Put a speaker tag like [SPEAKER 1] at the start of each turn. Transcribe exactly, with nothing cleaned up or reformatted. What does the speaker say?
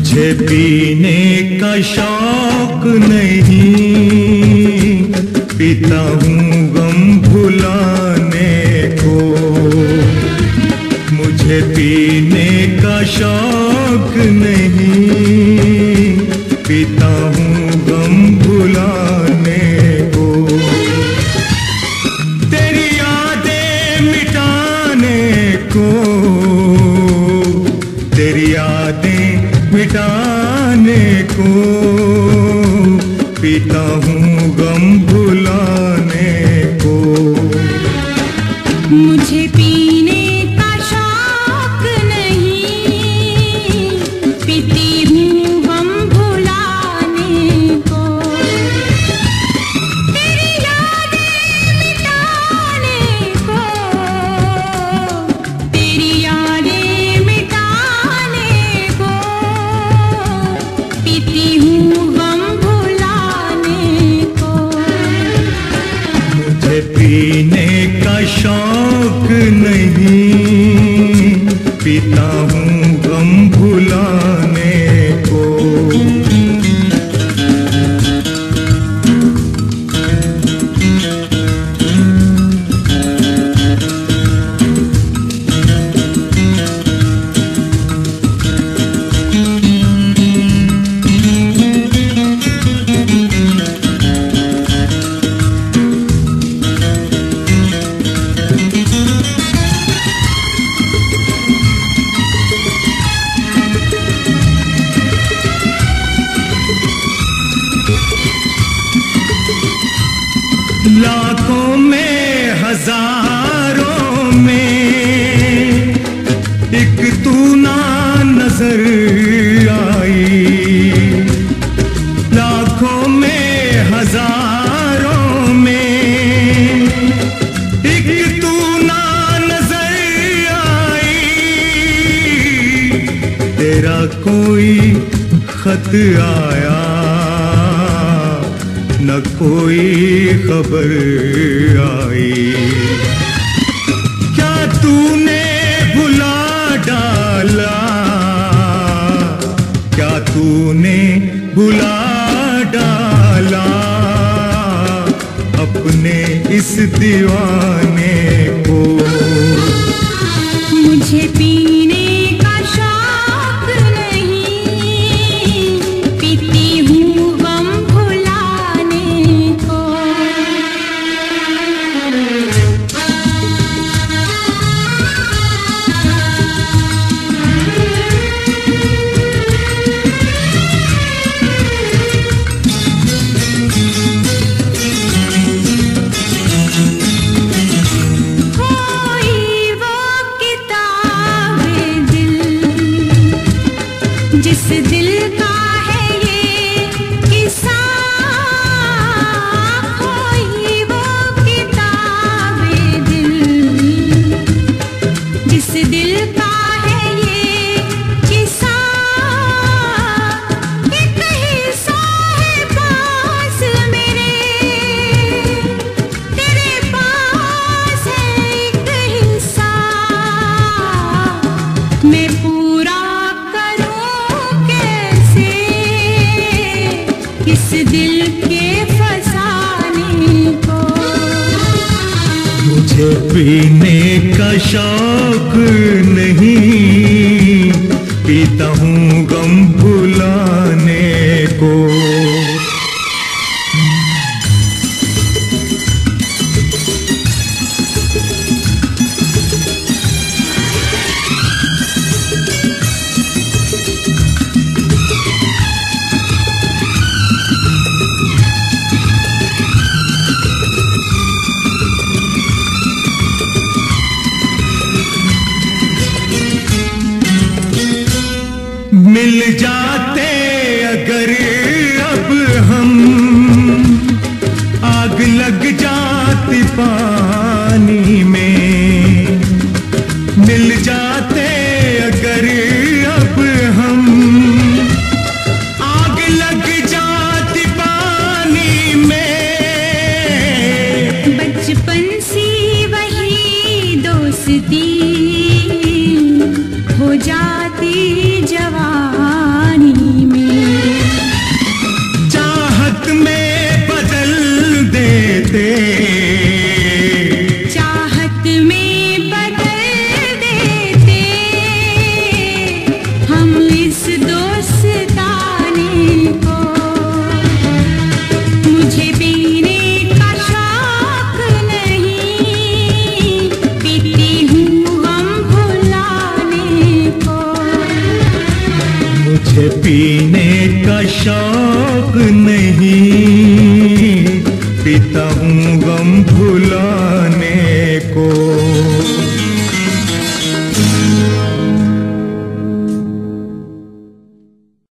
[SPEAKER 1] मुझे पीने का शौक नहीं, पीता हूँ गम भुलाने को। मुझे पीने का शौक नहीं, पीता हूँ गम भुलाने को। तेरी यादें मिटाने को, तेरी यादें मिटाने को, पीता हूँ गम भुलाने को।
[SPEAKER 2] मुझे पीने का शौक नहीं, पीती हूँ गम भुलाने को। तेरी यादें मिटाने को, तेरी यादें मिटाने को, पीती हूँ गम भुलाने को।
[SPEAKER 1] मुझे पीने का शौक नहीं, पीता हूँ गम भुलाने को। लाखों में हजारों में एक तू ना नजर आई। लाखों में हजारों में एक तू ना नजर आई। तेरा कोई खत आया न कोई खबर आई। क्या तूने भुला डाला, क्या तूने भुला डाला अपने इस दीवाने को।
[SPEAKER 2] मुझे पीने का शौक नहीं, पीती हूँ गम भुलाने को। कोई वो किताब दिल, जिस दिल का है ये किस्सा। कोई वो किताब दिल, जिस दिल का है ये किस्सा। एक हिस्सा है पास मेरे, तेरे पास है एक हिस्सा। मैं पूरा करूं कैसे इस दिल के फसाने को।
[SPEAKER 1] मुझे पीने का शौक नहीं, पीता हूँ गम भुलाने को। मिल जाते अगर अब हम, आग लग जाती पानी में। मिल जाते अगर अब हम, आग लग जाती पानी में।
[SPEAKER 2] बचपन सी वही दोस्ती हो जाती जवानी
[SPEAKER 1] मुझे पीने का शौक नहीं, पीता हूँ गम भुलाने को।